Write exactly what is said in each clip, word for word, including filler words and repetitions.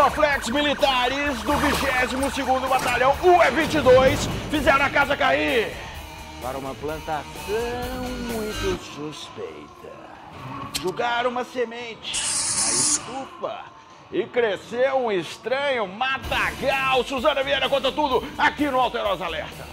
Aeroflex militares do vigésimo segundo Batalhão U E vinte e dois fizeram a casa cair para uma plantação muito suspeita. Jogaram uma semente na estufa e cresceu um estranho matagal. Suzana Vieira conta tudo aqui no Alterosa Alerta.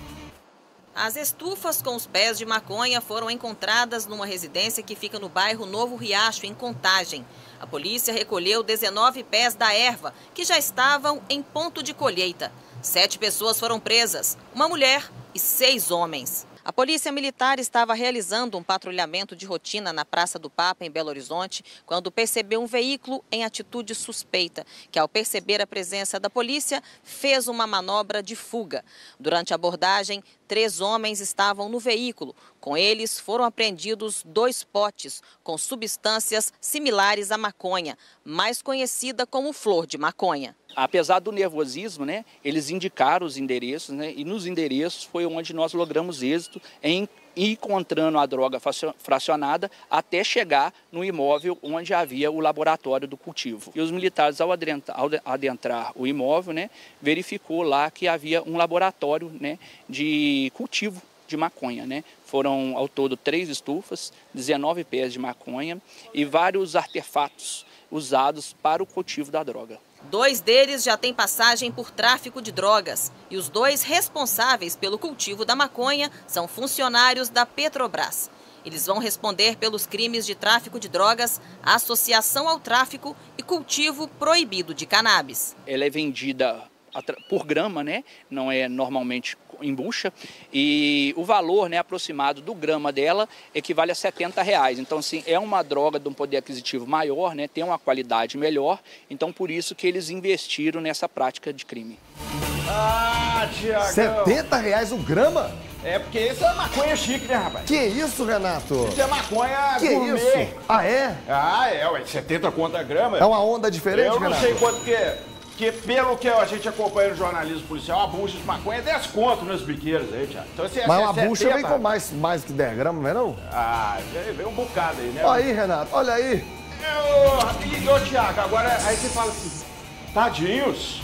As estufas com os pés de maconha foram encontradas numa residência que fica no bairro Novo Riacho, em Contagem. A polícia recolheu dezenove pés da erva, que já estavam em ponto de colheita. Sete pessoas foram presas, uma mulher e seis homens. A Polícia Militar estava realizando um patrulhamento de rotina na Praça do Papa, em Belo Horizonte, quando percebeu um veículo em atitude suspeita, que, ao perceber a presença da polícia, fez uma manobra de fuga. Durante a abordagem, três homens estavam no veículo. Com eles, foram apreendidos dois potes com substâncias similares à maconha, mais conhecida como flor de maconha. Apesar do nervosismo, né, eles indicaram os endereços, né, e nos endereços foi onde nós logramos êxito em encontrando a droga fracionada até chegar no imóvel onde havia o laboratório do cultivo. E os militares, ao adentrar, ao adentrar o imóvel, né, verificou lá que havia um laboratório, né, de cultivo de maconha, né? Foram ao todo três estufas, dezenove pés de maconha e vários artefatos usados para o cultivo da droga. Dois deles já têm passagem por tráfico de drogas e os dois responsáveis pelo cultivo da maconha são funcionários da Petrobras. Eles vão responder pelos crimes de tráfico de drogas, associação ao tráfico e cultivo proibido de cannabis. Ela é vendida por grama, né? Não é normalmente em bucha, e o valor, né, aproximado do grama dela equivale a setenta reais. Então, assim, é uma droga de um poder aquisitivo maior, né, tem uma qualidade melhor, então por isso que eles investiram nessa prática de crime. Ah, Tiagão! setenta reais o grama? É porque isso é maconha chique, né, rapaz? Que isso, Renato? Isso é maconha que gourmet. Isso? Ah, é? Ah, é, ué, setenta conto a grama. É uma onda diferente, Eu não Renato? sei quanto que é. Porque pelo que a gente acompanha no jornalismo policial, a bucha de maconha é dez conto nas biqueiras aí, Tiago. Então, assim, Mas é uma setenta, bucha vem com mais, mais que dez gramas, não é não? Ah, vem um bocado aí, né? Olha aí, Renato, olha aí. E, ô, Tiago, agora aí você fala assim, tadinhos,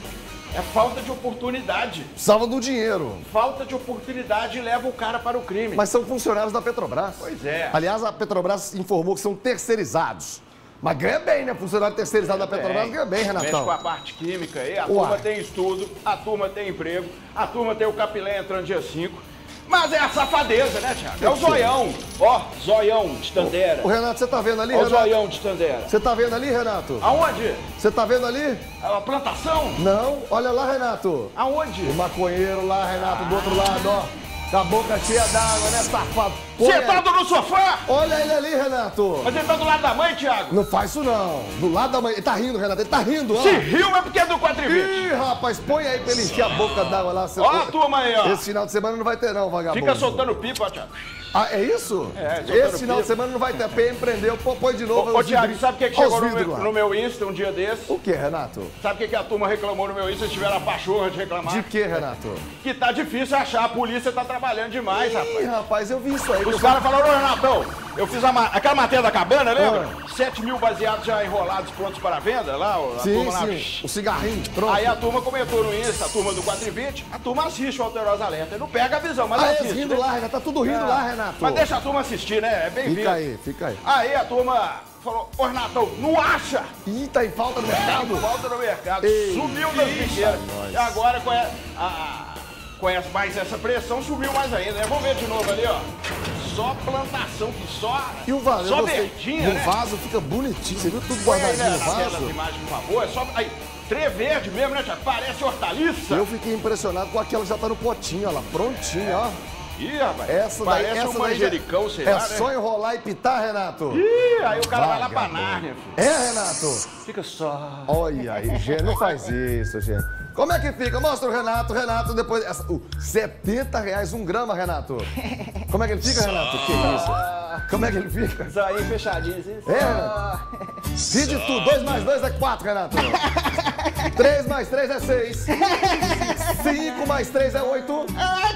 é falta de oportunidade. Salva do dinheiro. Falta de oportunidade leva o cara para o crime. Mas são funcionários da Petrobras. Pois é. Aliás, a Petrobras informou que são terceirizados. Mas ganha bem, né? Funcionário terceirizado da Petrobras ganha bem, Renatão. Mexe com a parte química aí, a Uai. turma tem estudo, a turma tem emprego, a turma tem o capilé entrando dia cinco. Mas é a safadeza, né, Tiago? É o zoião. Ó, zoião de Tandera. O Renato, você tá vendo ali, Ó, o Renato? zoião de Tandera. Você tá vendo ali, Renato? Aonde? Você tá vendo ali? A plantação? Não, olha lá, Renato. Aonde? O maconheiro lá, Renato, do outro lado, ó. Com a boca cheia d'água, né, safado? Sentado no sofá? Olha ele ali, Renato. Mas ele tá do lado da mãe, Tiago? Não faz isso, não. Do lado da mãe. Ele tá rindo, Renato. Ele tá rindo, ó. Se riu é porque é do quatro e vinte. Ih, rapaz, põe aí pra ele encher a boca d'água lá. Seu... Ó a turma aí, ó. Esse final de semana não vai ter, não, vagabundo. Fica soltando pipa, ó, Tiago. Ah, é isso? É, soltando esse final pipa. de semana não vai ter. P M prendeu, pô, põe de novo. Ô, ô Tiago, sabe o que, que chegou no vidros meu, lá. no meu Insta um dia desse? O que, Renato? Sabe o que, que a turma reclamou no meu Insta? Eles tiveram a pachorra de reclamar. De que, Renato? Que tá difícil achar, a polícia tá trabalhando demais, rapaz. Ih, rapaz, eu vi isso aí. Os caras falaram, ô Renatão, eu fiz a ma... aquela matéria da cabana, lembra? Ah. sete mil baseados já enrolados, prontos para venda, lá, a Sim, turma lá. sim, o cigarrinho, pronto. Aí a turma comentou no Insta, a turma do quatro e vinte, a turma assiste o Alterosa Alerta. Não pega a visão, mas Ah, assiste. eles rindo né? lá, Renato, tá tudo rindo É. lá, Renato. Mas deixa a turma assistir, né? É bem-vindo. Fica aí, fica aí. Aí a turma falou, ô Renatão, não acha? Ih, tá em falta no É, mercado? volta no mercado. Ei, Sumiu das bicheiras. nós. E agora com a, a, com essa, mais essa pressão, subiu mais ainda, né? Vamos ver de novo ali, ó. Só plantação, que só, E o vaso, só eu gostei. verdinha, E o né? vaso fica bonitinho, você viu tudo Põe aí, guardadinho né, no na tela vaso? das imagens, por favor. É só, aí, trê verde mesmo, né, Tiago? Parece hortaliça. Eu fiquei impressionado com aquela que já tá no potinho, ó lá, prontinha, ó. Ih, rapaz, Essa daí, parece essa um daí já- manjericão, sei É lá, só né? enrolar e pitar, Renato. Ih, aí o cara vai lá pra Vagabundo. Nárnia, filho. É, Renato? Fica só. Olha aí, gente, não faz isso, gente. Como é que fica? Mostra o Renato, Renato, depois... Essa, uh, setenta reais um grama, Renato. Como é que ele fica, Renato? Que isso? Como é que ele fica? Zoinho fechadinho, assim. É, Renato. Ri de tudo. dois mais dois é quatro, Renato. três mais três é seis. cinco mais três é oito. Ah,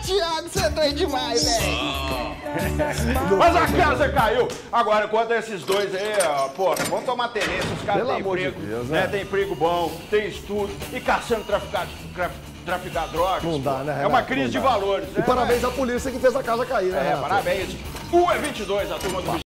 Thiago, você é doido demais, velho. Mas a casa caiu. Agora, enquanto esses dois aí, ó, pô, vão tomar tenência, os caras têm emprego, de Deus, né? né? Tem emprego bom, tem estudo, e caçando traficar, traf, traficar drogas. Não dá, né, Renato? É uma crise de valores. E né? parabéns à polícia que fez a casa cair, né, É, Renato? parabéns. O E vinte e dois, a turma do